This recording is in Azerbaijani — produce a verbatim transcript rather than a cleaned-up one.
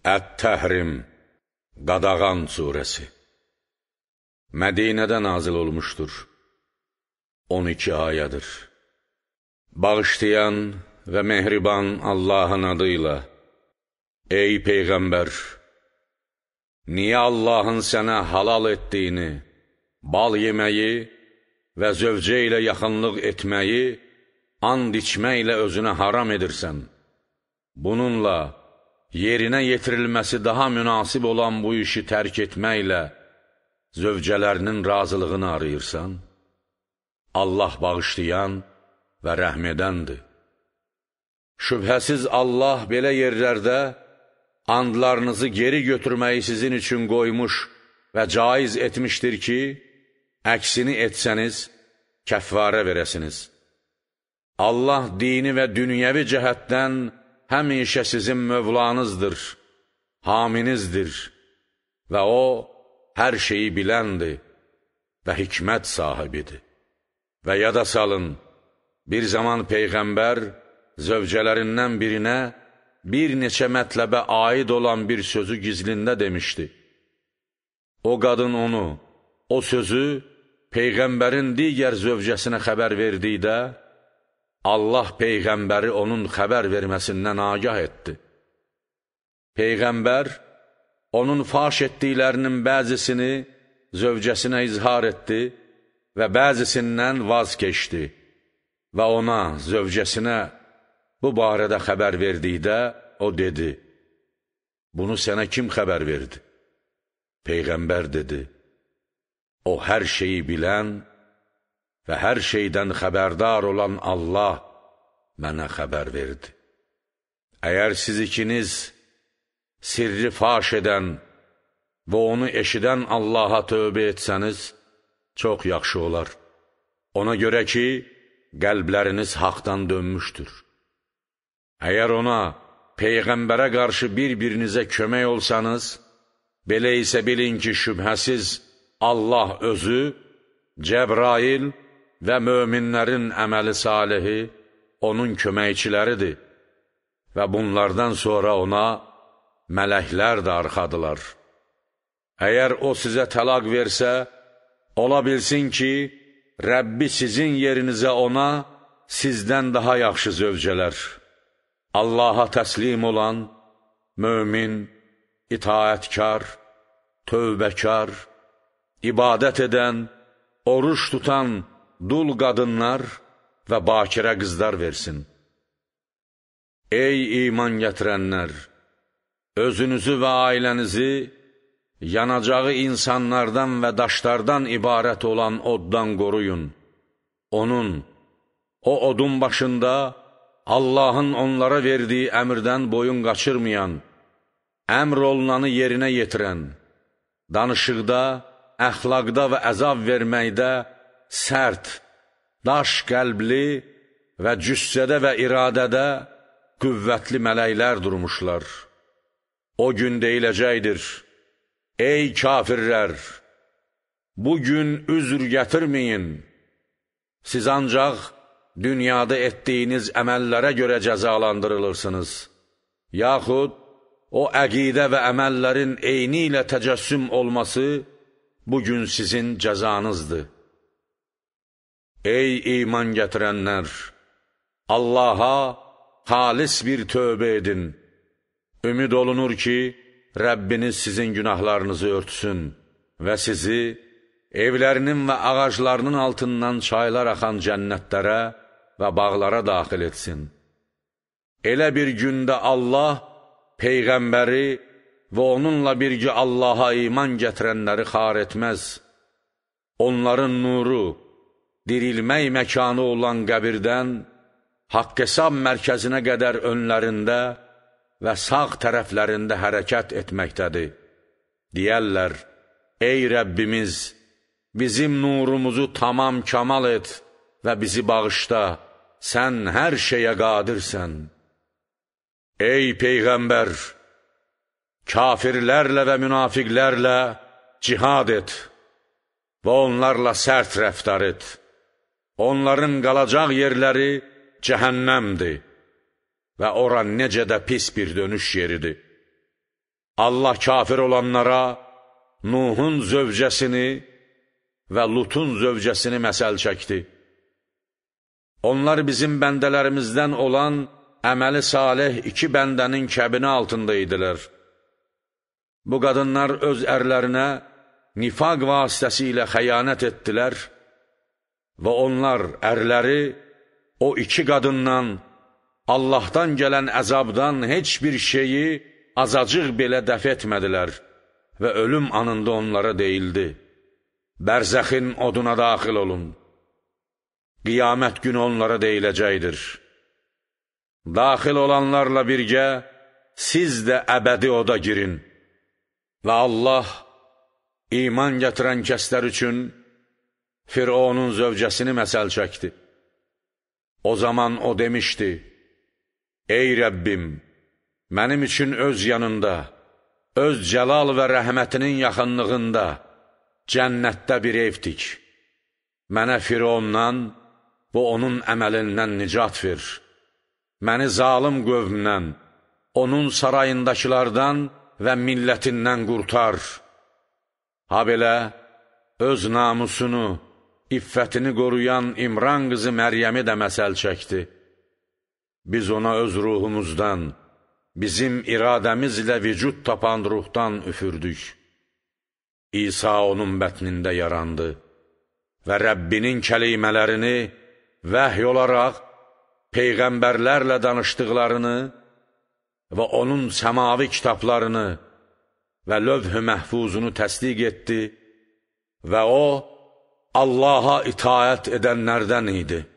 Ət-Təhrim, Qadağan surəsi Mədinədə nazil olmuşdur. on iki ayədir. Bağışlayan və mehriban Allahın adıyla, ey Peyğəmbər, niyə Allahın sənə halal etdiyini, bal yeməyi və zövcə ilə yaxınlıq etməyi, and içməklə özünə haram edirsən? Bununla, yerinə yetirilməsi daha münasib olan bu işi tərk etməklə, zövcələrinin razılığını arayırsan? Allah bağışlayan və rəhm edəndir. Şübhəsiz Allah belə yerlərdə andlarınızı geri götürməyi sizin üçün qoymuş və caiz etmişdir ki, əksini etsəniz, kəffarə verəsiniz. Allah dini və dünyəvi cəhətdən həmişə sizin mövlanızdır, haminizdir və O, hər şeyi biləndir və hikmət sahibidir. Və yada salın, bir zaman Peyğəmbər zövcələrindən birinə bir neçə mətləbə aid olan bir sözü gizlində demişdi. O qadın onu, o sözü Peyğəmbərin digər zövcəsinə xəbər verdikdə, Allah Peyğəmbəri onun xəbər verməsindən agah etdi. Peyğəmbər onun faş etdiklərinin bəzisini zövcəsinə izhar etdi və bəzisindən vaz keçdi və ona, zövcəsinə bu barədə xəbər verdikdə o dedi, bunu sənə kim xəbər verdi? Peyğəmbər dedi, o hər şeyi bilən və hər şeydən xəbərdar olan Allah mənə xəbər verdi. Əgər siz ikiniz sirri faş edən və onu eşidən Allaha tövbə etsəniz, çox yaxşı olar. Ona görə ki, qəlbləriniz haqdan dönmüşdür. Əgər ona, Peyğəmbərə qarşı bir-birinizə kömək olsanız, belə isə bilin ki, şübhəsiz Allah özü, Cəbrail və möminlərin əməli salihi onun köməkçiləridir və bunlardan sonra ona mələklər də arxadılar. Əgər o sizə təlaq versə, ola bilsin ki, Rəbbi sizin yerinizə ona sizdən daha yaxşı zövcələr, Allaha təslim olan, mömin, itaətkar, tövbəkar, ibadət edən, oruç tutan dul qadınlar və bakirə qızlar versin. Ey iman gətirənlər! Özünüzü və ailənizi yanacağı insanlardan və daşlardan ibarət olan oddan qoruyun. Onun, o odun başında Allahın onlara verdiyi əmrdən boyun qaçırmayan, əmr olunanı yerinə yetirən, danışıqda, əxlaqda və əzab verməkdə sərt, daş qəlbli və cüssədə və iradədə qüvvətli mələklər durmuşlar. O gün deyiləcəkdir, ey kafirlər, bugün üzr gətirməyin, siz ancaq dünyada etdiyiniz əməllərə görə cəzalandırılırsınız, yaxud o əqidə və əməllərin eyni ilə təcəssüm olması bugün sizin cəzanızdır. Ey iman gətirənlər! Allaha xalis bir tövbə edin. Ümid olunur ki, Rəbbiniz sizin günahlarınızı örtsün və sizi evlərinin və ağaclarının altından çaylar axan cənnətlərə və bağlara daxil etsin. Elə bir gündə Allah Peyğəmbəri və onunla birgə Allaha iman gətirənləri xar etməz. Onların nuru, dirilmək məkanı olan qəbirdən haqq-hesab mərkəzinə qədər önlərində və sağ tərəflərində hərəkət etməkdədir. Deyərlər, ey Rəbbimiz, bizim nurumuzu tamam kamal et və bizi bağışla, sən hər şeyə qadirsən. Ey Peyğəmbər, kafirlərlə və münafiqlərlə cihad et və onlarla sərt rəftar et. Onların qalacaq yerləri cəhənnəmdir və ora necə də pis bir dönüş yeridir. Allah kafir olanlara Nuhun zövcəsini və Lutun zövcəsini məsəl çəkdi. Onlar bizim bəndələrimizdən olan əməli salih iki bəndənin kəbini altında idilər. Bu qadınlar öz ərlərinə nifaq vasitəsilə xəyanət etdilər və onlar ərləri o iki qadından Allahdan gələn əzabdan heç bir şeyi azacıq belə dəf etmədilər və ölüm anında onlara deyildi: bərzəxin oduna daxil olun. Qiyamət günü onlara deyiləcəkdir: daxil olanlarla birgə siz də əbədi oda girin. Və Allah iman gətirən kəslər üçün Fironun zövcəsini məsəl çəkdi. O zaman o demişdi: ey Rəbbim, mənim üçün öz yanında, öz cəlal və rəhmətinin yaxınlığında cənnətdə bir ev tik. Mənə Firondan və onun əməlindən nicat ver. Məni zalım qövmdən, onun sarayındakilardan və millətindən qurtar. Ha belə, öz namusunu, iffətini qoruyan İmran qızı Məryəmi də məsəl çəkdi. Biz ona öz ruhumuzdan, bizim iradəmizlə vücud tapan ruhdan üfürdük. İsa onun bətnində yarandı və Rəbbinin kəlimələrini vəhy olaraq peyğəmbərlərlə danışdıqlarını və onun səmavi kitablarını və lövh-ü məhfuzunu təsdiq etdi və o, Allaha itaət edənlərdən idi.